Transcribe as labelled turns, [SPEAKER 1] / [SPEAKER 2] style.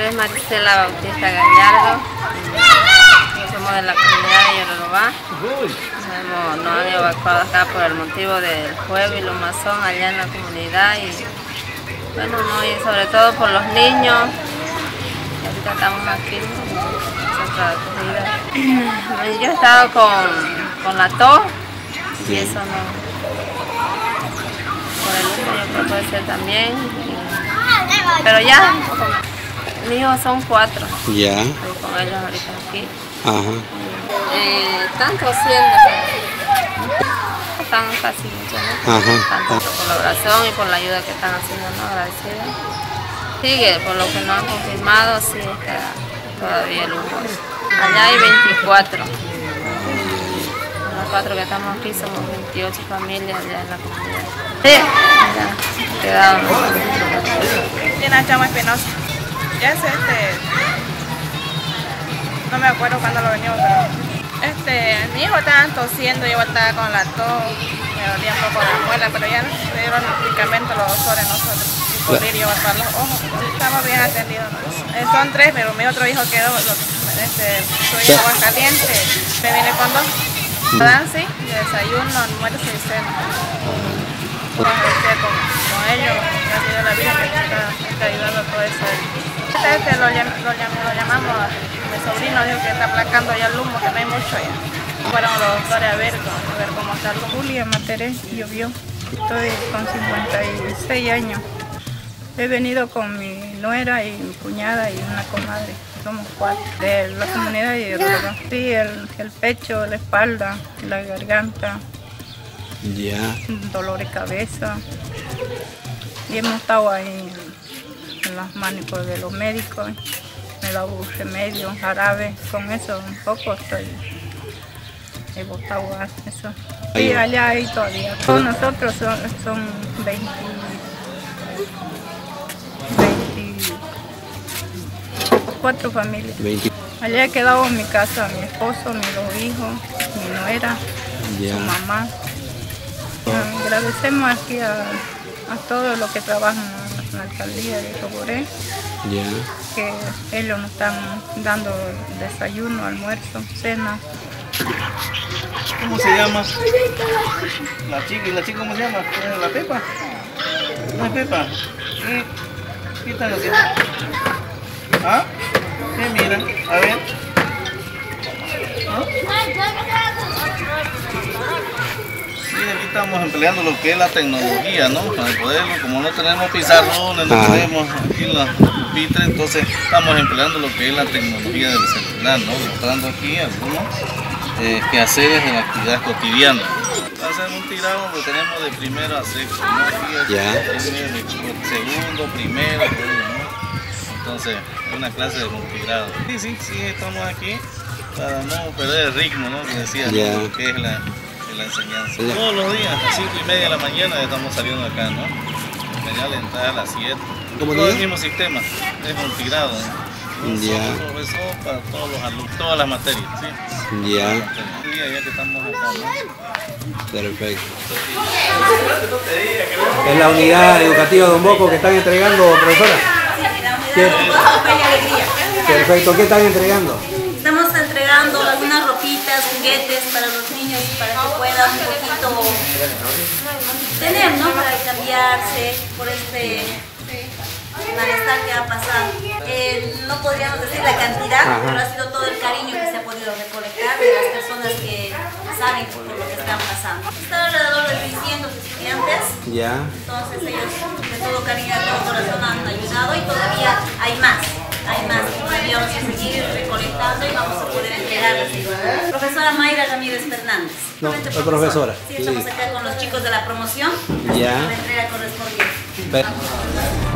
[SPEAKER 1] es Maricela Bautista Gallardo. Somos de la comunidad de Yororobá. Nos han evacuado acá por el motivo del fuego y lumazón allá en la comunidad. Y bueno, no, y sobre todo por los niños. Y ahorita estamos aquí en el centro de acogida. Yo he estado con la tos y eso no. Por el humo yo creo que puede ser también. Pero ya, mis hijos son 4.
[SPEAKER 2] Ya.
[SPEAKER 1] Estoy con ellos ahorita aquí.
[SPEAKER 2] Ajá.
[SPEAKER 1] Están cosiendo. Están casi mucho, ¿no?
[SPEAKER 2] Ajá.
[SPEAKER 1] Tanto por la colaboración y por la ayuda que están haciendo, ¿no? Agradecida. Sigue, por lo que nos han confirmado, sí está todavía el humo. Allá hay 24. Los 4 que estamos aquí somos 28 familias allá en la comunidad. Sí, ya, quedado.
[SPEAKER 3] Tiene Chama Espinosa. Ya es no me acuerdo cuándo lo venimos, pero mi hijo estaba tosiendo, yo estaba con la tos, me dolía un poco la muela, pero ya nos dieron medicamentos los doctores nosotros, y por ir yo para los ojos, estamos bien atendidos. Son 3, pero mi otro hijo quedó, soy de Aguascaliente, me vine con 2, dan sí, desayuno, almuerzo y cena. Con ellos, gracias a la vida que está ayudando a todo eso. Lo llamamos, mi sobrino dijo que está aplacando ya el humo, que no hay mucho allá. Fueron los doctores a ver cómo está el humo.
[SPEAKER 4] Julia Materé llovió, estoy con 56 años. He venido con mi nuera y mi cuñada y una comadre, somos 4, de la comunidad de Yororobá. Sí, el pecho, la espalda, la garganta.
[SPEAKER 2] Ya.
[SPEAKER 4] Dolor de cabeza. Y hemos estado ahí en las manos de los médicos. Me da un remedio, jarabe. Con eso un poco he botado eso. Y allá hay todavía. Con nosotros son 24 familias. 20. Allá he quedado en mi casa, mi esposo, mis 2 hijos, mi nuera,
[SPEAKER 2] Ya.
[SPEAKER 4] su mamá. Agradecemos aquí a todos los que trabajan en la alcaldía de Toboré, que ellos nos están dando desayuno, almuerzo, cena.
[SPEAKER 5] ¿Cómo se llama? La chica ¿cómo se llama? ¿La Pepa? ¿No es Pepa? ¿Qué están haciendo? ¿Ah? ¿Qué miran? A ver. ¿Ah? Sí, aquí estamos empleando lo que es la tecnología, ¿no? Para poderlo, como no tenemos pizarrones, no tenemos aquí los pupitres, entonces estamos empleando lo que es la tecnología del celular, ¿no? Mostrando aquí algunos quehaceres de la actividad cotidiana. Hacemos un tirado que tenemos de primero a sexto, ¿no? Aquí segundo, primero, ¿no? Entonces, es una clase de multigrado. Sí, estamos aquí para no perder el ritmo, ¿no? Que decía, ¿no? Que es la enseñanza. Todos los días, a 5:30 de la mañana estamos saliendo acá, ¿no? Tenía la entrada a las 7. Todo el mismo sistema, es multigrado, ¿no? Un solo profesor para todos los alumnos, todas las materias, ¿sí? Ya que estamos acá, ¿no?
[SPEAKER 2] Perfecto. Es la unidad educativa Don Bosco que están entregando, profesora. Perfecto, ¿qué están entregando?
[SPEAKER 6] Estamos entregando algunas ropitas, juguetes para los niños, para que puedan un poquito tener, ¿no? Para cambiarse por este malestar que ha pasado. No podríamos decir la cantidad, pero ha sido todo el cariño que se ha podido recolectar de las personas que saben por lo que están pasando. Están alrededor de 600 estudiantes. Entonces ellos de todo cariño, de todo corazón han ayudado y todavía hay más. Todavía vamos a seguir recolectando y vamos a poder entregarles. Profesora Mayra Ramírez Fernández.
[SPEAKER 2] No, profesora.
[SPEAKER 6] Sí, estamos acá con los chicos de la promoción. La entrega correspondiente.